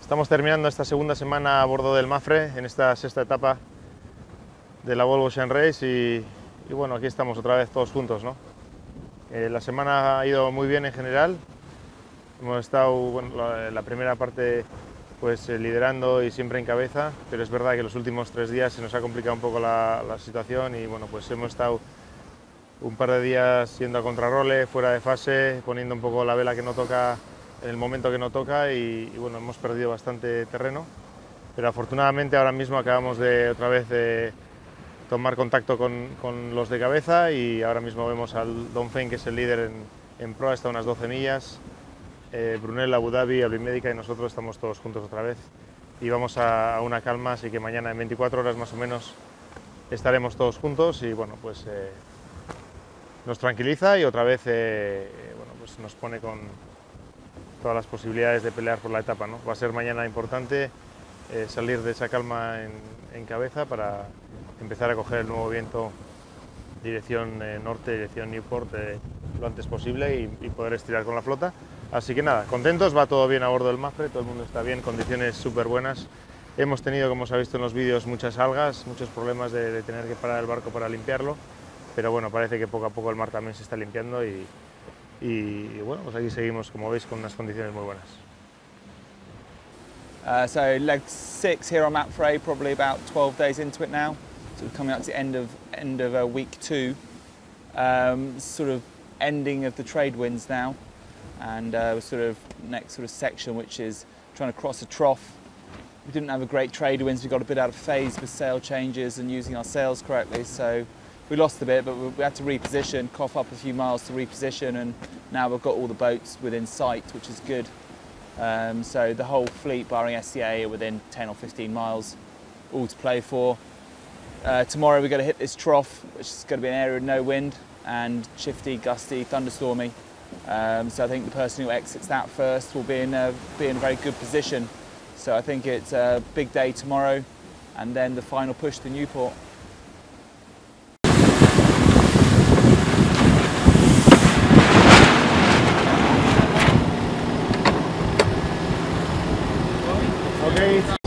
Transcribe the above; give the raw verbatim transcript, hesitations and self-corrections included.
Estamos terminando esta segunda semana a bordo del Mapfre, en esta sexta etapa de la Volvo Ocean Race y, y bueno, aquí estamos otra vez todos juntos, ¿no? Eh, la semana ha ido muy bien en general, hemos estado, bueno, la, la primera parte pues eh, liderando y siempre en cabeza, pero es verdad que los últimos tres días se nos ha complicado un poco la, la situación y bueno, pues hemos estado un par de días yendo a contrarrole, fuera de fase, poniendo un poco la vela que no toca en el momento que no toca y, y bueno, hemos perdido bastante terreno, pero afortunadamente ahora mismo acabamos de otra vez de tomar contacto con, con los de cabeza y ahora mismo vemos al Dongfeng, que es el líder en, en proa, está a unas doce millas, eh, Brunel, Abu Dhabi, Ablimédica y nosotros estamos todos juntos otra vez y vamos a, a una calma, así que mañana en veinticuatro horas más o menos estaremos todos juntos y bueno, pues eh, nos tranquiliza y otra vez eh, bueno, pues nos pone con todas las posibilidades de pelear por la etapa, ¿no? Va a ser mañana importante eh, salir de esa calma en, en cabeza para empezar a coger el nuevo viento dirección eh, norte, dirección Newport eh, lo antes posible y, y poder estirar con la flota. Así que nada, contentos, va todo bien a bordo del Mapfre, todo el mundo está bien, condiciones súper buenas. Hemos tenido, como os ha visto en los vídeos, muchas algas, muchos problemas de, de tener que parar el barco para limpiarlo, pero bueno, parece que poco a poco el mar también se está limpiando y, y bueno, pues aquí seguimos, como veis, con unas condiciones muy buenas. Uh, so leg six here on Mapfre, probably about twelve days into it now. So we're coming up to the end of end of uh, week two, um, sort of ending of the trade winds now, and uh, we're sort of next sort of section, which is trying to cross a trough. We didn't have a great trade winds. We got a bit out of phase with sail changes and using our sails correctly, so we lost a bit, but we had to reposition, cough up a few miles to reposition, and now we've got all the boats within sight, which is good. Um, so the whole fleet, barring S C A, are within ten or fifteen miles, all to play for. Uh, tomorrow we're going to hit this trough, which is going to be an area of no wind and shifty, gusty, thunderstormy. Um, so I think the person who exits that first will be in a, be in a very good position. So I think it's a big day tomorrow, and then the final push to Newport. Okay,